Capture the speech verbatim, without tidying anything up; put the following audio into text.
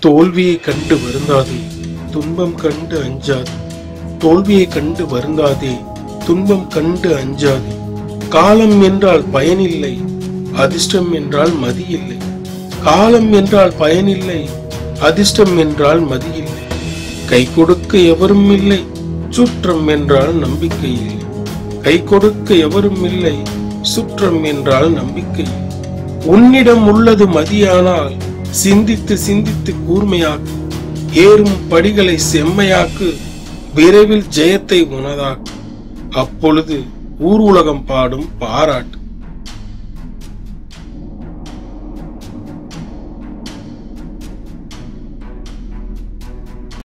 தோல்வியை கண்டு வருந்தாதே, துன்பம் கண்டு அஞ்சாதே. தோல்வியை கண்டு வருந்தாதே, துன்பம் கண்டு அஞ்சாதே. காலம் என்றால் பயனில்லை, அதிர்ஷ்டம் என்றால் மதியில்லை. காலம் என்றால் பயனில்லை, அதிர்ஷ்டம் என்றால் மதியில்லை. கை கொடுக்க எவரும் இல்லை, சுற்றம் என்றால் நம்பிக்கை இல்லை. கை கொடுக்க எவரும் இல்லை, சுற்றம் என்றால் நம்பிக்கை இல்லை. உன்னிடம் உள்ளது மதியானால் சிந்தித்து சிந்தித்து கூர்மையாக்கு. ஏறும் படிகளை செம்மையாக்கு, விரைவில் ஜெயத்தை உனதாக்கு. அப்பொழுது ஊர் உலகம் பாடும் பாராட்டு.